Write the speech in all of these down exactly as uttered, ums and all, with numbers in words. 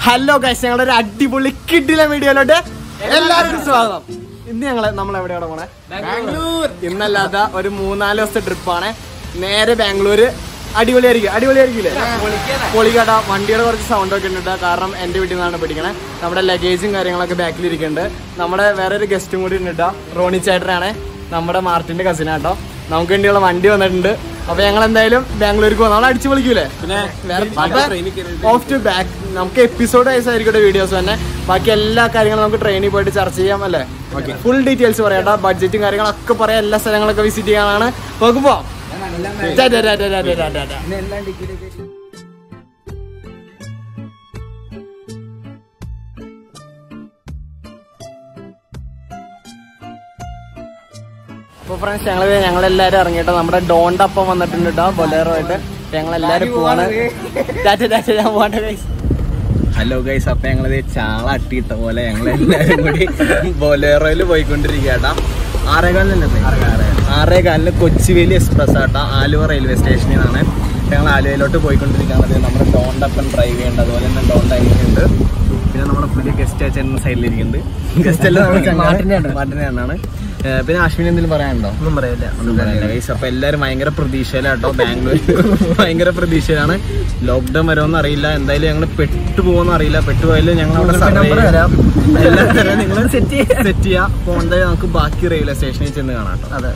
Hello guys, ഞങ്ങളുടെ ഒരു അടിപൊളി കിഡിലെ വീഡിയോയിലോട്ട് എല്ലാവർക്കും സ്വാഗതം. ഇന്ന് ഞങ്ങള് നമ്മൾ എവിടെയാണ് പോണേ? ബാംഗ്ലൂർ. ഇന്നല്ലാത്ത ഒരു മൂന്നാല് ദിവസത്തെ ട്രിപ്പാണ്. നേരെ ബാംഗ്ലൂര്. അടിപൊളിയായിരിക്കും, അടിപൊളിയായിരിക്കില്ലേ? പൊളിക്കട. വണ്ടിയുടെ കുറച്ച് സൗണ്ട് ഒക്കെ ഉണ്ട്, കാരണം എന്റെ വീട്ടിൽ നിന്നാണ് പഠിക്കണേ. നമ്മുടെ ലഗേജും കാര്യങ്ങളൊക്കെ ബാക്കിൽ ഇരിക്കുന്നുണ്ട്. നമ്മുടെ വേറെ ഒരു ഗസ്റ്റും കൂടി ഉണ്ട്, റോണി ചേട്ടനാണ്, നമ്മുടെ മാർട്ടിന്റെ കസിനാട്ടോ. നമുക്ക് വേണ്ടിയുള്ള വണ്ടി വന്നിട്ടുണ്ട്. അപ്പൊ ഞങ്ങൾ എന്തായാലും ബാംഗ്ലൂർക്ക് പോകും. നമ്മൾ അടിച്ചു പൊളിക്കൂലേ? പിന്നെ ഓഫ് ടു ബാക്ക് നമുക്ക് എപ്പിസോഡ് വൈസ് ആയിരിക്കട്ടെ വീഡിയോസ് തന്നെ. ബാക്കി എല്ലാ കാര്യങ്ങളും നമുക്ക് ട്രെയിനിൽ പോയിട്ട് ചർച്ച ചെയ്യാം അല്ലേ? ഫുൾ ഡീറ്റെയിൽസ് പറയാട്ടോ, ബഡ്ജറ്റും കാര്യങ്ങളൊക്കെ പറയാം, എല്ലാ സ്ഥലങ്ങളൊക്കെ വിസിറ്റ് ചെയ്യാനാണ്. പോകുമ്പോ അപ്പൊ ഫ്രണ്ട്സ്, ഞങ്ങള് ഞങ്ങളെല്ലാരും ഇറങ്ങിട്ടോ. നമ്മുടെ ഡോണ്ട അപ്പം വന്നിട്ടുണ്ട് കേട്ടോ, ബൊലേറോ ആയിട്ട്. ഞങ്ങളെല്ലാരും പോവാണ്. ഞാൻ പോകട്ടെ ഗൈസ്. ഹലോ ഗൈസ്, അപ്പൊ ഞങ്ങളത് ചാള അട്ടിയിട്ട പോലെ ഞങ്ങളെല്ലാരും കൂടി ബൊലേറോയിൽ പോയിക്കൊണ്ടിരിക്കട്ടാ. ആറേകാലിന് ആറേകാലിന് കൊച്ചുവേലി എക്സ്പ്രസ് ആട്ടാ, ആലുവ റെയിൽവേ സ്റ്റേഷനിൽ നിന്നാണ് ഞങ്ങൾ ആലുവയിലോട്ട് പോയിക്കൊണ്ടിരിക്കുകയാണ്. നമ്മുടെ ഡോണ്ടപ്പം ഡ്രൈവ് ചെയ്യുന്നുണ്ട്, അതുപോലെ തന്നെ ഡോണ്ട ഉണ്ട്. പിന്നെ നമ്മുടെ പുതിയ ഗസ്റ്റ് അച്ഛൻ സൈഡിലിരിക്കുന്നുണ്ട്. ഗസ്റ്റ് എല്ലാം മാറ്റിനാണ്. പിന്നെ അശ്വിനി എന്തെങ്കിലും പറയാനുണ്ടോ? ഒന്നും പറയില്ല, ഒന്നും പറയില്ല ഗൈസ്. അപ്പൊ എല്ലാരും ഭയങ്കര പ്രതീക്ഷയിലാട്ടോ. ബാംഗ്ലൂർ ഭയങ്കര പ്രതീക്ഷയിലാണ്. ലോക്ക്ഡൌൺ വരുമെന്ന് അറിയില്ല, എന്തായാലും ഞങ്ങൾ പെട്ടുപോകുമെന്ന് അറിയില്ല. പെട്ടുപോയാലും ഞങ്ങൾ അവിടെ എല്ലാം തരാം, നിങ്ങൾ സെറ്റ് സെറ്റ് ചെയ്യാം. അപ്പൊ എന്തായാലും നമുക്ക് ബാക്കി റെയിൽവേ സ്റ്റേഷനിൽ ചെന്ന് കാണാം. അതെ.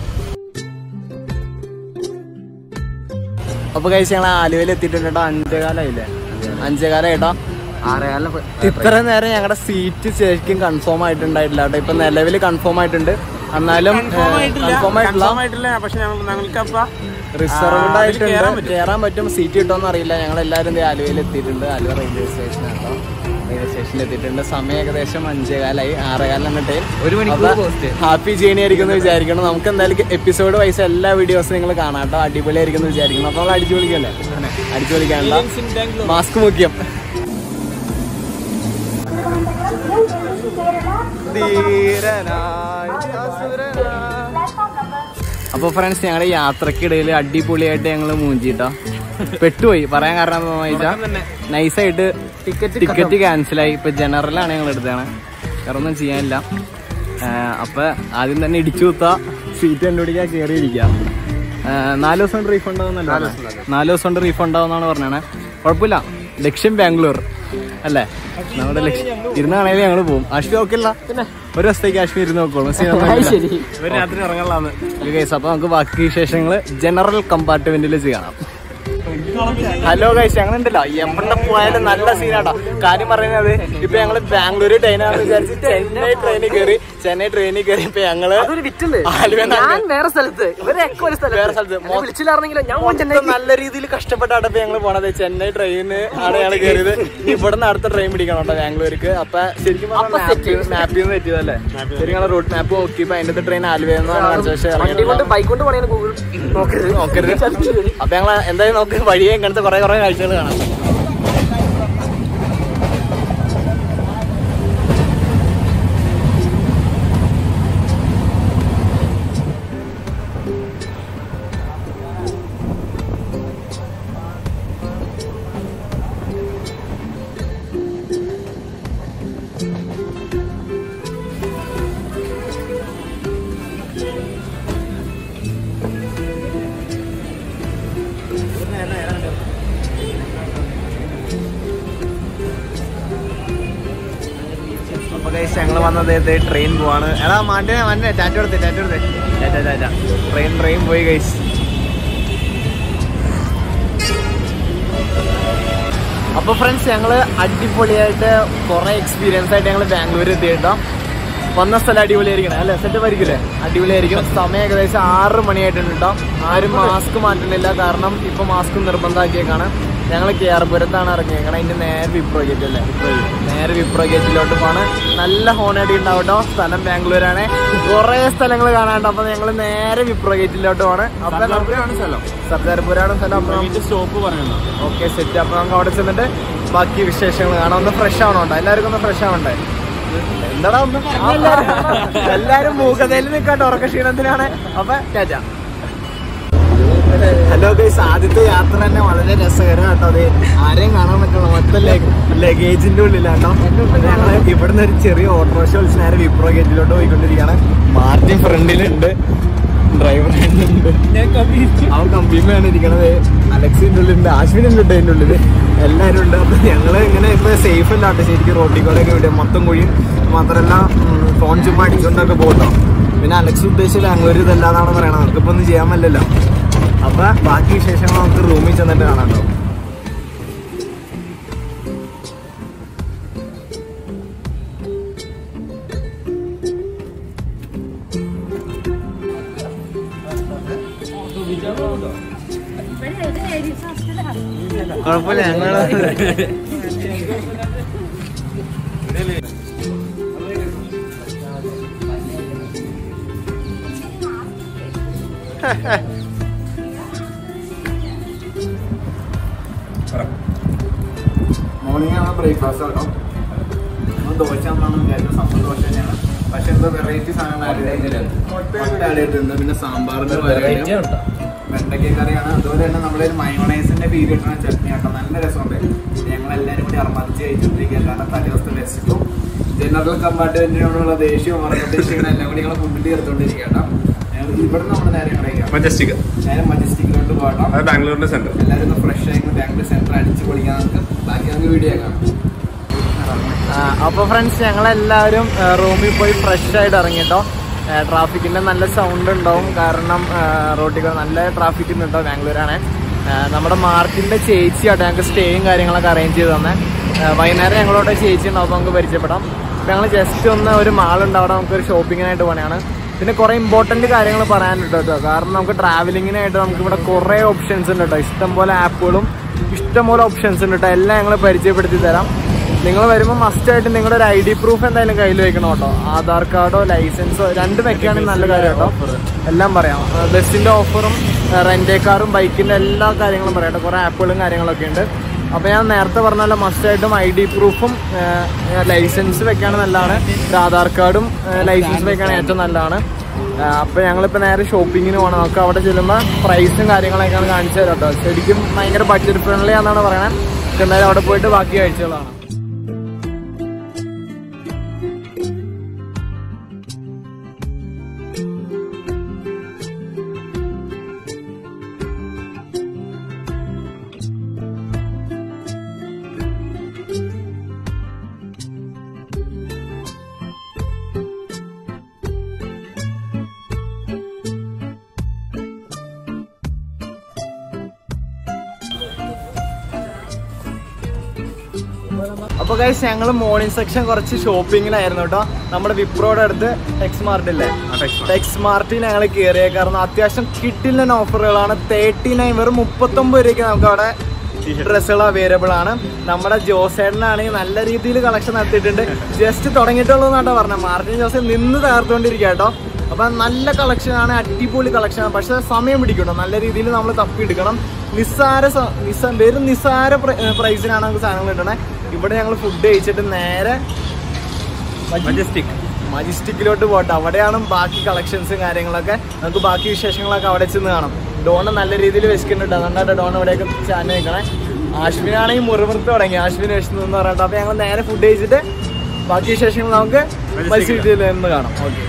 അപ്പൊ ഗൈസ്, ഞങ്ങൾ ആലുവയിൽ എത്തിയിട്ടുണ്ട് കേട്ടോ. അഞ്ചേകാലായില്ലേ? അഞ്ചേകാലായിട്ടോ. ആറേകാലം. ഇത്ര നേരം ഞങ്ങളുടെ സീറ്റ് ശരിക്കും കൺഫേം ആയിട്ടുണ്ടായിട്ടില്ല കേട്ടോ. ഇപ്പൊ നിലവിൽ കൺഫേം ആയിട്ടുണ്ട്, എന്നാലും കൺഫേം ആയിട്ടില്ല. റിസർവ്ഡ് ആയിട്ടുണ്ട്, കയറാൻ പറ്റും. സീറ്റ് കിട്ടുമെന്ന് അറിയില്ല. ഞങ്ങൾ എല്ലാവരും ആലുവയിൽ എത്തിയിട്ടുണ്ട്. ആലുവ റെയിൽവേ സ്റ്റേഷൻ കേട്ടോ. റെയിൽവേ സ്റ്റേഷനിൽ എത്തിയിട്ടുണ്ട്. സമയം ഏകദേശം അഞ്ചേകാലായി. ആറേകാലിന് ടൈം. ഒരു മണിക്കൂർ ഹാപ്പി ജേണി ആയിരിക്കും എന്ന് വിചാരിക്കണം. നമുക്ക് എന്തായാലും എപ്പിസോഡ് വൈസ് എല്ലാ വീഡിയോസും നിങ്ങൾ കാണാം കേട്ടോ. അടിപൊളിയായിരിക്കും എന്ന് വിചാരിക്കണം. അപ്പൊ നമ്മൾ അടിച്ചു പൊളിക്കല്ലേ? അടിച്ചു പൊളിക്കാനുള്ള മാസ്ക് മുഖ്യം. അപ്പൊ ഫ്രണ്ട്സ്, ഞങ്ങളുടെ യാത്രക്കിടയിൽ അടിപൊളിയായിട്ട് ഞങ്ങള് മൂഞ്ചിട്ടോ. പെട്ടുപോയി. പറയാൻ കാരണം നൈസായിട്ട് ടിക്കറ്റ് ടിക്കറ്റ് ക്യാൻസലായി. ഇപ്പൊ ജനറലാണ് ഞങ്ങൾ എടുത്താണ്, വേറെ ഒന്നും ചെയ്യാനില്ല. അപ്പൊ ആദ്യം തന്നെ ഇടിച്ചു കുത്താ, സീറ്റ് കണ്ടുപിടിക്കാൻ കയറി ഇരിക്കുക. നാല് ദിവസം കൊണ്ട് റീഫണ്ട് ആവുന്നല്ലോ. നാല് ദിവസം കൊണ്ട് റീഫണ്ട് ആവുന്നാണ് പറഞ്ഞാണ്. കുഴപ്പമില്ല, ലക്ഷ്യം ബാംഗ്ലൂർ അല്ലേ? നമ്മുടെ ലക്ഷ്യം ഇരുന്നാണേലും ഞങ്ങള് പോകും. അശ്വി നോക്കില്ല, പിന്നെ ഒരു ദിവസത്തേക്ക് അശ്വി ഇരുന്ന് നോക്കോളും. രാത്രി ഇറങ്ങലാന്ന് ഗൈസ്. അപ്പൊ നമുക്ക് ബാക്കി വിശേഷങ്ങള് ജനറൽ കമ്പാർട്ട്മെന്റിൽ ചെയ്യാം. ഹലോ ഗൈസ്, ഞങ്ങളുണ്ടല്ലോ എവിടെ പോയാലും നല്ല സീനാട്ടോ. കാര്യം പറയുന്നത്, ഇപ്പൊ ഞങ്ങള് ബാംഗ്ലൂർ ട്രെയിനാണെന്ന് വിചാരിച്ച് ചെന്നൈ ട്രെയിനിൽ കയറി. ചെന്നൈ ട്രെയിനിൽ കയറി ഇപ്പൊ ഞങ്ങള് വേറെ സ്ഥലത്ത് വേറെ സ്ഥലത്ത് നല്ല രീതിയിൽ കഷ്ടപ്പെട്ടാണ് ഇപ്പൊ ഞങ്ങള് പോണത്. ചെന്നൈ ട്രെയിന് ആണ് ഞങ്ങൾ കയറിയത്. ഇവിടുന്ന് അടുത്ത ട്രെയിൻ പിടിക്കണം കേട്ടോ ബാംഗ്ലൂർക്ക്. അപ്പൊ ശരിക്കും മാപ്പിൽ നിന്ന് തെറ്റിയതല്ലേ? ശരിക്കും ഞങ്ങൾ റൂട്ട് മാപ്പ് നോക്കി. ഇപ്പൊ അതിന്റെ ട്രെയിൻ ആലുവയെന്നാണ് കാണിച്ചത്. പക്ഷേ നോക്കരുത്. അപ്പൊ ഞങ്ങൾ എന്തായാലും നോക്കി വഴിയെ ഇങ്ങനത്തെ കുറെ കുറെ കാഴ്ചകൾ കാണാം. ഞങ്ങള് വന്നത് ട്രെയിൻ പോവാണ്. എടാ മാൻ്റെ മന്നെ ടാറ്റ എടുത്തേ ടാറ്റ എടുത്തേ ടാറ്റ ടാറ്റ ട്രെയിൻ ട്രെയിൻ പോയി ഗൈസ്. അപ്പൊ ഫ്രണ്ട്സ്, ഞങ്ങള് അടിപൊളിയായിട്ട് കുറെ എക്സ്പീരിയൻസ് ആയിട്ട് ഞങ്ങള് ബാംഗ്ലൂർ എത്തി കേട്ടോ. വന്ന സ്ഥലം അടിപൊളിയായിരിക്കണം അല്ലെ? സെറ്റപ്പ് ആയിരിക്കില്ലേ? അടിപൊളിയായിരിക്കും. സമയം ഏകദേശം ആറ് മണിയായിട്ടുണ്ട് കേട്ടോ. ആരും മാസ്ക് മാറ്റുന്നില്ല, കാരണം ഇപ്പൊ മാസ്ക് നിർബന്ധമാക്കിയേക്കാണ്. ഞങ്ങൾ കേരപുരത്താണ് ഇറങ്ങിയേക്കണം. അതിന്റെ നേരെ വിപ്രോ ഗേറ്റ് അല്ലേ? നേരെ വിപ്രോ ഗേറ്റിലോട്ട് പോണ്. നല്ല ഹോണടി ഉണ്ടാവും കേട്ടോ. സ്ഥലം ബാംഗ്ലൂരാണ്, കുറെ സ്ഥലങ്ങൾ കാണാണ്ട്. അപ്പൊ ഞങ്ങള് നേരെ വിപ്രോ ഗേറ്റിലോട്ട് പോണ്. അപ്പൊ സ്ഥലം സർദാർപൂരാണ് സ്ഥലം. അപ്പൊ സ്റ്റോപ്പ് പറയുന്നത് ഓക്കെ സെറ്റ്. അപ്പൊ നമുക്ക് അവിടെ ചെന്നിട്ട് ബാക്കി വിശേഷങ്ങൾ കാണാം. ഒന്ന് ഫ്രഷ് ആവണോണ്ടോ? എല്ലാവർക്കും ഒന്ന് ഫ്രഷ് ആവണ്ടേ? എന്താടാ ഒന്ന് എല്ലാരും മൂക്കതയിൽ നിൽക്കാട്ടോ, ഉറക്ക ക്ഷീണത്തിലാണ്. അപ്പൊ ടാറ്റ. ഹലോ ഗൈസ്, ആദ്യത്തെ യാത്ര തന്നെ വളരെ രസകരമാട്ടോ. അത് ആരെയും കാണാൻ പറ്റണം, മൊത്തം ലഗേജിന്റെ ഉള്ളിലാട്ടോ. ഞങ്ങള് ഇവിടുന്ന് ഒരു ചെറിയ ഓട്ടോറിക്ഷ വിളിച്ച് നേരെ വിപ്രോ ഗേറ്റിലോട്ട് പോയിക്കൊണ്ടിരിക്കുകയാണ്. മാർട്ടിൻ ഫ്രണ്ടിലുണ്ട്, ഡ്രൈവർ ഉണ്ട്, അവൻ കമ്പിയുമാണ് ഇരിക്കണത്. അലക്സിന്റെ ഉള്ളിലുണ്ട്, ആശ്വിനുണ്ട് അതിൻ്റെ ഉള്ളില്, എല്ലാവരും ഉണ്ട്. അപ്പൊ ഞങ്ങള് ഇങ്ങനെ ഇപ്പൊ സേഫ് അല്ലാട്ടോ ശരിക്കും. റോഡിൽ കൂടെ ഒക്കെ വിടുക, മൊത്തം കുഴിയും മാത്രമല്ല ഫോൺ ചുമ്മാ അടിച്ചുകൊണ്ടൊക്കെ പോകട്ടോ. പിന്നെ അലക്സ് ഉദ്ദേശിച്ച ബാംഗ്ലൂർ ഇതല്ലാന്നാണ് പറയണത്, നമുക്കിപ്പോ ഒന്നും ചെയ്യാൻ പറ്റില്ലല്ലോ. അപ്പൊ ബാക്കി വിശേഷങ്ങൾ നമുക്ക് റൂമിൽ ചെന്നിട്ട് കാണാട്ടോ. കുഴപ്പമില്ല, ഞങ്ങള് മോർണിംഗ് ആണ് ബ്രേക്ക്ഫാസ്റ്റ് കേട്ടോ. നമ്മൾ ദോശ എന്നാണ് വിചാരിച്ചത്, സംഭവം ദോശ തന്നെയാണ്. പക്ഷെ എന്താ വെറൈറ്റി സാധനങ്ങൾ ആഡ് ചെയ്തിട്ടുണ്ട്. പിന്നെ സാമ്പാറിന്റെ വെണ്ടയ്ക്ക കറിയാണ്. അതുപോലെ തന്നെ നമ്മുടെ ഒരു മയോണൈസിന്റെ പേര് കിട്ടുന്ന ചട്നി ആട്ടോ, നല്ല രസമുണ്ട്. ഞങ്ങളെല്ലാവരും കൂടി അർമ്മതിച്ച് കഴിച്ചിട്ടിരിക്കുക. കാരണം തലേ ദിവസത്തെ വെച്ചിട്ടും ജനറൽ കമ്പാർട്ട്മെന്റിനോടുള്ള ദേഷ്യവും മറക്കദേശികളും എല്ലാം കൂടി ഞങ്ങൾ ഫുഡിൽ ചേർത്തുകൊണ്ടിരിക്കുക കേട്ടോ. ഇവിടെ നമ്മുടെ നേരെ മജസ്റ്റിക് നേരെ മജസ്റ്റിക്കിലോട്ട് പോകണം. ബാംഗ്ലൂരിന്റെ സെന്റർ. എല്ലാവരും ഒന്ന് ഫ്രഷ് ആയിട്ട് ബാംഗ്ലൂർ സെന്റർ അടിച്ച് പൊളിക്കാൻ നമുക്ക് ബാക്കി നമുക്ക് വീഡിയോ കാണാം. അപ്പൊ ഫ്രണ്ട്സ്, ഞങ്ങളെല്ലാവരും റൂമിൽ പോയി ഫ്രഷ് ആയിട്ട് ഇറങ്ങിട്ടോ. ട്രാഫിക്കിന്റെ നല്ല സൗണ്ട് ഉണ്ടാവും, കാരണം റോഡിൽ നല്ല ട്രാഫിക് ഉണ്ട് കേട്ടോ. ബാംഗ്ലൂരാണ്. നമ്മുടെ മാർട്ടിന്റെ ചേച്ചി ആട്ടോ ഞങ്ങൾക്ക് സ്റ്റേയും കാര്യങ്ങളൊക്കെ അറേഞ്ച് ചെയ്ത് തന്നെ. വൈകുന്നേരം ഞങ്ങളോട് ചേച്ചി ഉണ്ടാവും, നമുക്ക് പരിചയപ്പെടാം. അപ്പം ഞങ്ങൾ ജസ്റ്റ് ഒന്ന് ഒരു മാളുണ്ട്, അവിടെ നമുക്കൊരു ഷോപ്പിങ്ങിനായിട്ട് പോകണതാണ്. പിന്നെ കുറേ ഇമ്പോർട്ടൻറ്റ് കാര്യങ്ങൾ പറയാനുണ്ട് കേട്ടോ. കാരണം നമുക്ക് ട്രാവലിങ്ങിനായിട്ട് നമുക്ക് ഇവിടെ കുറേ ഓപ്ഷൻസ് ഉണ്ട് കേട്ടോ. ഇഷ്ടംപോലെ ആപ്പുകളും ഇഷ്ടംപോലെ ഓപ്ഷൻസ് ഉണ്ട് കേട്ടോ. എല്ലാം ഞങ്ങൾ പരിചയപ്പെടുത്തി തരാം. നിങ്ങൾ വരുമ്പോൾ മസ്റ്റായിട്ട് നിങ്ങളുടെ ഒരു ഐ ഡി പ്രൂഫ് എന്തായാലും കയ്യിൽ വെക്കണം കേട്ടോ. ആധാർ കാർഡോ ലൈസൻസോ രണ്ടും വെക്കുകയാണെങ്കിൽ നല്ല കാര്യം കേട്ടോ. എല്ലാം പറയാം. ബസ്സിൻ്റെ ഓഫറും റെൻ്റേ കാറും ബൈക്കിൻ്റെ എല്ലാ കാര്യങ്ങളും പറയാം കേട്ടോ. കുറേ ആപ്പുകളും കാര്യങ്ങളൊക്കെ ഉണ്ട്. അപ്പോൾ ഞാൻ നേരത്തെ പറഞ്ഞ മസ്റ്റായിട്ടും ഐ ഡി പ്രൂഫും ലൈസൻസ് വെക്കുകയാണെങ്കിൽ നല്ലതാണ്. ആധാർ കാർഡും ലൈസൻസ് വെക്കുകയാണെങ്കിൽ ഏറ്റവും നല്ലതാണ്. അപ്പോൾ ഞങ്ങളിപ്പോൾ നേരെ ഷോപ്പിങ്ങിന് പോകണം. നമുക്ക് അവിടെ ചെല്ലുമ്പോൾ പ്രൈസും കാര്യങ്ങളൊക്കെയാണ് കാണിച്ചു തരാം കേട്ടോ. ശരിക്കും ഭയങ്കര ബഡ്ജറ്റ് ഫ്രണ്ട്ലി ആണെന്നാണ് പറയണത്. എന്തായാലും അവിടെ പോയിട്ട് ബാക്കി കാഴ്ചകളാണ്. അപ്പോൾ ഗൈസ്, ഞങ്ങൾ മോർണിംഗ് സെക്ഷൻ കുറച്ച് ഷോപ്പിങ്ങിനായിരുന്നു കേട്ടോ. നമ്മുടെ വിപ്രോയുടെ അടുത്ത് ടെക്സ് മാർട്ടില്ലേ, ടെക്സ് മാർട്ടിൽ ഞങ്ങൾ കയറിയ കാരണം അത്യാവശ്യം കിട്ടില്ല ഓഫറുകളാണ്. തേർട്ടി നയൻ വെറും മുപ്പത്തൊമ്പത് രൂപയ്ക്ക് നമുക്ക് അവിടെ ഡ്രസ്സുകൾ അവൈലബിൾ ആണ്. നമ്മുടെ ജോസേട്ടനാണെങ്കിൽ നല്ല രീതിയിൽ കളക്ഷൻ നടത്തിയിട്ടുണ്ട്. ജസ്റ്റ് തുടങ്ങിയിട്ടുള്ളൂ എന്നാട്ടോ പറഞ്ഞത്. മാർട്ടിൻ ജോസേ നിന്ന് തകർത്തുകൊണ്ടിരിക്കുക കേട്ടോ. അപ്പം നല്ല കളക്ഷനാണ്, അടിപൊളി കളക്ഷനാണ്. പക്ഷെ സമയം പിടിക്കണം, നല്ല രീതിയിൽ നമ്മൾ തപ്പിയെടുക്കണം. നിസ്സാര നിസ്സാ വെറും നിസ്സാര പ്രൈസിനാണ് നമുക്ക് സാധനങ്ങൾ കിട്ടണേ. ഇവിടെ ഞങ്ങൾ ഫുഡ് കഴിച്ചിട്ട് നേരെ മജസ്റ്റിക് മജസ്റ്റിക്കിലോട്ട് പോട്ടെ. അവിടെയാണ് ബാക്കി കളക്ഷൻസും കാര്യങ്ങളൊക്കെ. നമുക്ക് ബാക്കി വിശേഷങ്ങളൊക്കെ അവിടെ ചെന്ന് കാണാം. ഡോണ നല്ല രീതിയിൽ വെച്ചിട്ടുണ്ട്, അതുകൊണ്ടായിട്ട് ഡോൺ ഇവിടെയൊക്കെ ചാനൽ നിൽക്കണേ. ആശ്വിനാണെങ്കിൽ മുറിമുറുത്ത് തുടങ്ങി, ആശ്വിന് വിശന്നു എന്ന് പറയട്ടെ. അപ്പോൾ ഞങ്ങൾ നേരെ ഫുഡ് കഴിച്ചിട്ട് ബാക്കി വിശേഷങ്ങൾ നമുക്ക് മജസ്റ്റിക്കിൽ നിന്ന് കാണാം. ഓക്കെ.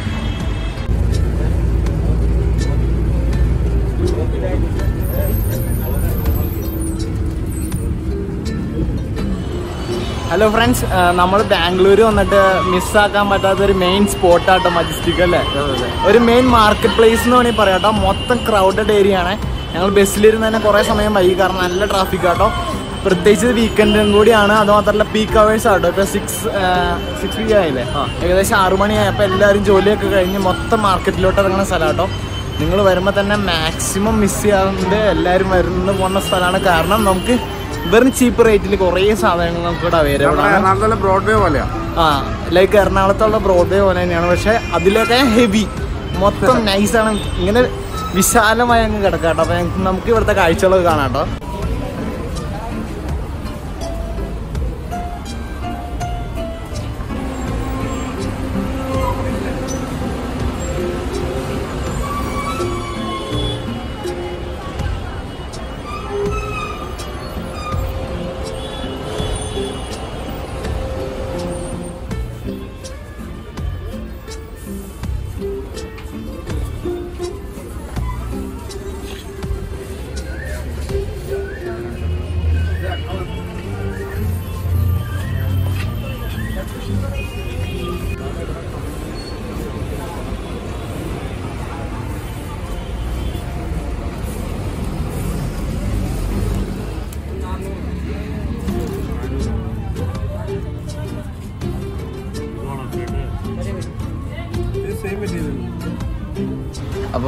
ഹലോ ഫ്രണ്ട്സ്, നമ്മൾ ബാംഗ്ലൂർ വന്നിട്ട് മിസ്സാക്കാൻ പറ്റാത്തൊരു മെയിൻ സ്പോട്ടാട്ടോ മജസ്റ്റിക് അല്ലേ. ഒരു മെയിൻ മാർക്കറ്റ് പ്ലേസ് എന്ന് വേണമെങ്കിൽ പറയാം കേട്ടോ. മൊത്തം ക്രൗഡഡ് ഏരിയ ആണ്. ഞങ്ങൾ ബസ്സിലിരുന്ന് തന്നെ കുറേ സമയം വൈകി, കാരണം നല്ല ട്രാഫിക് ആട്ടോ. പ്രത്യേകിച്ച് വീക്കെൻഡും കൂടിയാണ്. അത് മാത്രമല്ല പീക്ക് അവേഴ്സ് ആട്ടോ. ഇപ്പോൾ സിക്സ് സിക്സ് വീക്ക് ആയില്ലേ, ഏകദേശം ആറു മണിയായി. അപ്പോൾ എല്ലാവരും ജോലിയൊക്കെ കഴിഞ്ഞ് മൊത്തം മാർക്കറ്റിലോട്ട് ഇറങ്ങുന്ന സ്ഥലമാട്ടോ. നിങ്ങൾ വരുമ്പോൾ തന്നെ മാക്സിമം മിസ് ചെയ്യാറുണ്ട്. എല്ലാവരും വരുന്ന പോകുന്ന സ്ഥലമാണ്. കാരണം നമുക്ക് വെറും ചീപ്പ് റേറ്റിൽ കുറേ സാധനങ്ങൾ നമുക്ക് ഇവിടെ അവൈലബിൾ ആണ്. ബ്രോഡ്വേ പോലെയാ. ആ ലൈക്ക് എറണാകുളത്തുള്ള ബ്രോഡ്വേ പോലെ തന്നെയാണ്. പക്ഷെ അതിലൊക്കെ ഹെവി, മൊത്തം നൈസാണ്. ഇങ്ങനെ വിശാലമായി അങ്ങ് കിടക്കാട്ടോ. അപ്പൊ നമുക്ക് ഇവിടുത്തെ കാഴ്ചകളൊക്കെ കാണാട്ടോ.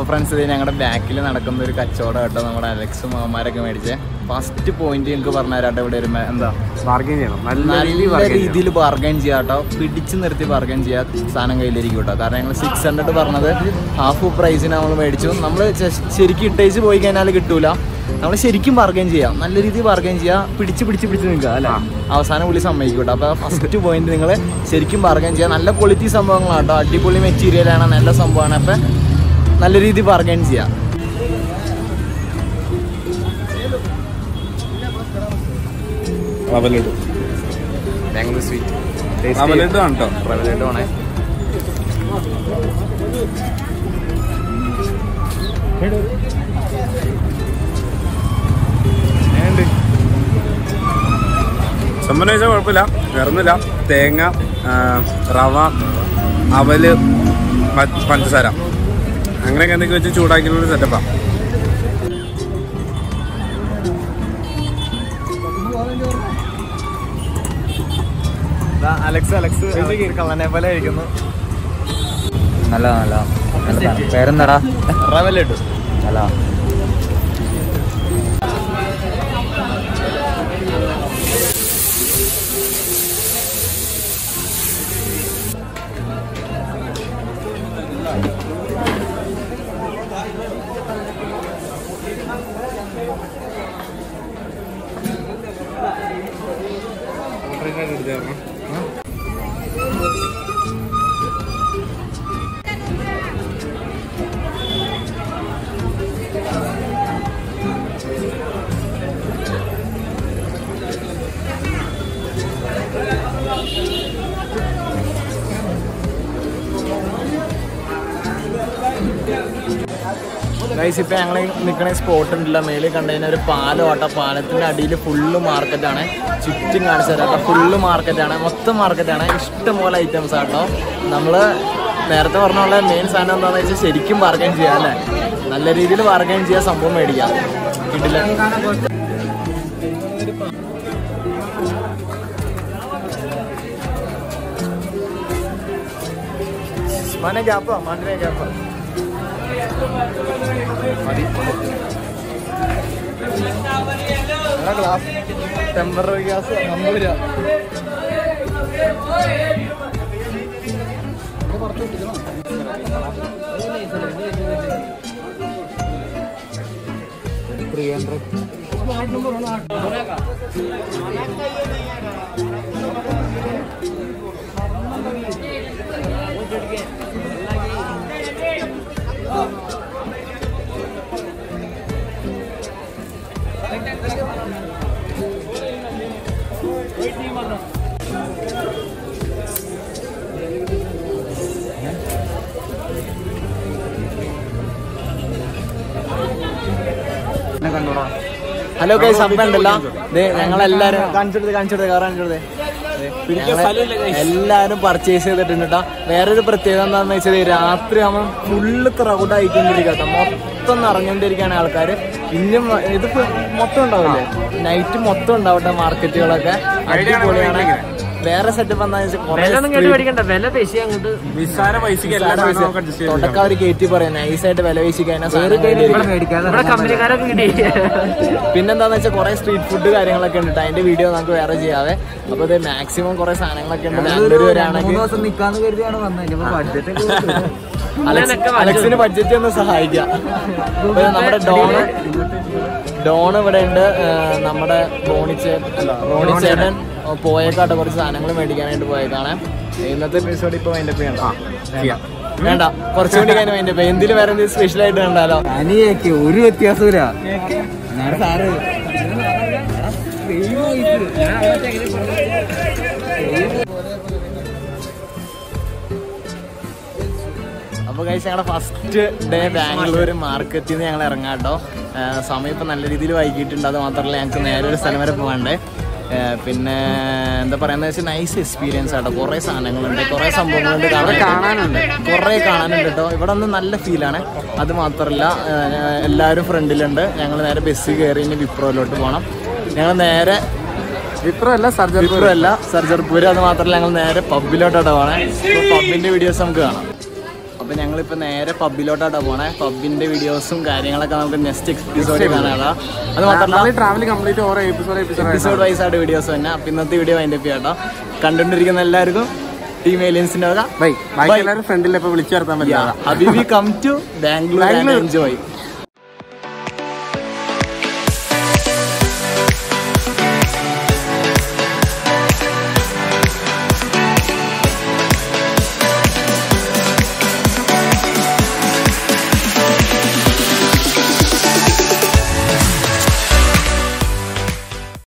അപ്പോൾ ഫ്രണ്ട്സ് ഇത് ഞങ്ങളുടെ ബാക്കിൽ നടക്കുന്ന ഒരു കച്ചവടം കേട്ടോ, നമ്മുടെ അലക്സും മാമാരൊക്കെ മേടിച്ചേ. ഫസ്റ്റ് പോയിന്റ് എനിക്ക് പറഞ്ഞു തരാട്ടോ, ഇവിടെ ഒരു എന്താ ബാർഗൈൻ ചെയ്യണം, നല്ല രീതിയിൽ ബാർഗൈൻ ചെയ്യാം കേട്ടോ, പിടിച്ച് നിർത്തി ബാർഗൈൻ ചെയ്യാം, സാധനം കയ്യിലിരിക്കും കേട്ടോ. കാരണം ഞങ്ങൾ സിക്സ് ഹൺഡ്രഡ് പറഞ്ഞത് ഹാഫ് പ്രൈസിന് നമ്മൾ മേടിച്ചു. നമ്മൾ ശരിക്കും ഇട്ടേച്ച് പോയി കഴിഞ്ഞാൽ കിട്ടൂല, നമ്മൾ ശരിക്കും ബാർഗൈൻ ചെയ്യാം, നല്ല രീതിയിൽ ബാർഗൈൻ ചെയ്യാം, പിടിച്ച് പിടിച്ച് പിടിച്ച് നിൽക്കുക അല്ല, അവസാനം പുള്ളി സമ്മതിക്കും കേട്ടോ. അപ്പോൾ ഫസ്റ്റ് പോയിന്റ് നിങ്ങൾ ശരിക്കും ബാർഗൈൻ ചെയ്യാം, നല്ല ക്വാളിറ്റി സംഭവങ്ങളാണ് കേട്ടോ, അടിപൊളി മെറ്റീരിയലാണ്, നല്ല സംഭവമാണ്. അപ്പം നല്ല രീതിയിൽ ബാർഗൈൻ ചെയ്യാം. ബാംഗ്ലൂർ സ്വീറ്റ് റവലഡു ആണ് കേട്ടോ, റവലഡു ആണേ. സംബന്ധിച്ചാൽ കുഴപ്പമില്ല, വേറൊന്നുമില്ല. തേങ്ങ, റവ, അവല്, പഞ്ചസാര അങ്ങനെയൊക്കെ എന്തൊക്കെ വെച്ച് ചൂടാക്കിയുള്ള സെറ്റപ്പാണ്. അലക്സ് അലക്സ് കള്ളനെ പോലെ കഴിക്കുന്നു. നല്ല നല്ല പേരെന്താടാ? റവലഡു. നല്ല ഗൈസ്, ഇപ്പം ഞങ്ങൾ നിൽക്കണ സ്പോട്ട് ഉണ്ടല്ല, മേളിൽ കണ്ടുകഴിഞ്ഞാൽ ഒരു പാലം ഓട്ട, പാലത്തിൻ്റെ അടിയിൽ ഫുള്ള് മാർക്കറ്റാണ്. ചുറ്റും കാണിച്ചു തരാം കേട്ടോ, ഫുള്ള് മാർക്കറ്റാണ്, മൊത്തം മാർക്കറ്റാണ്, ഇഷ്ടംപോലെ ഐറ്റംസ് ആട്ടോ. നമ്മൾ നേരത്തെ പറഞ്ഞ പോലെ മെയിൻ സാധനം എന്താണെന്ന് വെച്ചാൽ ശരിക്കും ബാർഗൈൻ ചെയ്യാം അല്ലേ, നല്ല രീതിയിൽ ബാർഗൈൻ ചെയ്യാൻ സംഭവം മേടിക്കാം. കിട്ടില്ല മനെ ഗ്യാപ്പാ, മണ്ണിനെ ഗ്യാപ്പാ മതി. ഗ്ലാസ് ടെമ്പററി ഗ്യാസ് അമ്പത് രൂപ. ത്രീ ഹൺഡ്രഡ് ഹലോ ഗൈസ്, അപ്പം ഉണ്ടല്ലോ ഞങ്ങളെല്ലാരും കാണിച്ചെടുത്ത് കാണിച്ചെടുത്ത് കാർ കാണിച്ചെടുത്ത് എല്ലാരും പർച്ചേസ് ചെയ്തിട്ടുണ്ട് കേട്ടോ. വേറൊരു പ്രത്യേകത എന്താണെന്ന് വെച്ചാൽ രാത്രി ആകുമ്പോൾ ഫുള്ള് ക്രൗഡ് ആയിക്കൊണ്ടിരിക്കട്ടോ, മൊത്തം നിറഞ്ഞുകൊണ്ടിരിക്കുകയാണ് ആൾക്കാർ. ഇന്നും ഇതിപ്പോ മൊത്തം ഉണ്ടാവില്ലേ, നൈറ്റ് മൊത്തം ഉണ്ടാവട്ടെ മാർക്കറ്റുകളൊക്കെ, അടിപൊളിയാണ്. വേറെ സെറ്റപ്പ് എന്താണെന്ന് വെച്ചാൽ അവർ കയറ്റി പറയാം നൈസായിട്ട് വില വീശി കഴിഞ്ഞാൽ. പിന്നെന്താന്ന് വെച്ചാൽ കുറെ സ്ട്രീറ്റ് ഫുഡ് കാര്യങ്ങളൊക്കെ ഉണ്ട്, അതിന്റെ വീഡിയോ നമുക്ക് വേറെ ചെയ്യാവേ. അപ്പൊ ഇത് മാക്സിമം കുറെ സാധനങ്ങളൊക്കെ ഉണ്ട്. ബാംഗ്ലൂർ വരാണെങ്കിൽ അലക്സിന് ബഡ്ജറ്റ് ഒന്ന് സഹായിക്കാം. നമ്മുടെ ഡോൺ ഡോൺ ഇവിടെ ഉണ്ട്, നമ്മുടെ റോണിച്ചേട്ടൻ റോണിച്ചേട്ടൻ പോയേക്കാട്ടെ കുറച്ച് സാധനങ്ങൾ മേടിക്കാനായിട്ട് പോയേക്കാണ്. ഇന്നത്തെ എപ്പിസോഡ് ഇപ്പൊ അതിന്റെ പേ വേണ്ട, കുറച്ചുകൂടി കഴിഞ്ഞ അതിന്റെ പേ എന്തിലും വേറെ എന്തെങ്കിലും സ്പെഷ്യൽ ആയിട്ട് കണ്ടാലോ. അനിയൊക്കെ ഒരു വ്യത്യാസമില്ല. സാറ് അപ്പോൾ കഴിച്ച് ഞങ്ങളുടെ ഫസ്റ്റ് ഡേ ബാംഗ്ലൂർ മാർക്കറ്റിൽ നിന്ന് ഞങ്ങൾ ഇറങ്ങാം കേട്ടോ. സമയം ഇപ്പം നല്ല രീതിയിൽ വൈകിട്ടുണ്ട്, അത് മാത്രമല്ല ഞങ്ങൾക്ക് നേരെ ഒരു സ്ഥലം വരെ പോകണ്ടേ. പിന്നെ എന്താ പറയുന്നത് വെച്ചാൽ നൈസ് എക്സ്പീരിയൻസ് ആട്ടോ, കുറേ സാധനങ്ങളുണ്ട്, കുറേ സംഭവങ്ങളുണ്ട്, കാണാനുണ്ട്, കുറേ കാണാനുണ്ട് കേട്ടോ. ഇവിടെ ഒന്ന് നല്ല ഫീലാണ്. അത് മാത്രമല്ല എല്ലാവരും ഫ്രണ്ടിലുണ്ട്. ഞങ്ങൾ നേരെ ബസ് കയറി ഇനി വിപ്രോയിലോട്ട് പോകണം. ഞങ്ങൾ നേരെ വിപ്രോ അല്ല സർജർപൂർ അല്ല സർജർപൂർ അത് മാത്രമല്ല ഞങ്ങൾ നേരെ പബ്ബിലോട്ടാണ് പോകണേ. അപ്പോൾ പബ്ബിൻ്റെ വീഡിയോസ് നമുക്ക് കാണാം. അപ്പോൾ അപ്പൊ ഞങ്ങളിപ്പോ നേരെ പബ്ബിലോട്ടാ പോണേ. പബ്ബിന്റെ വീഡിയോസും കാര്യങ്ങളൊക്കെ നമുക്ക് നെക്സ്റ്റ് എപ്പിസോഡിൽ കാണാം. അത് മാത്രമല്ല ട്രാവൽ കംപ്ലീറ്റ് ഓരോ എപ്പിസോഡ് എപ്പിസോഡ് വൈസ് ആയിട്ട് വീഡിയോസ് തന്നെ. അപ്പൊ ഇന്നത്തെ വീഡിയോ അതിന്റെ കേട്ടോ. കണ്ടുകൊണ്ടിരിക്കുന്ന എല്ലാവർക്കും ടീം ഏലിയൻസിന്റെ വക ബൈ. ഫ്രണ്ടിൽ വിളിച്ചു ചേർത്താൻ പറ്റില്ല. അബിബി കം ടു ബാംഗ്ലൂർ എൻജോയ്.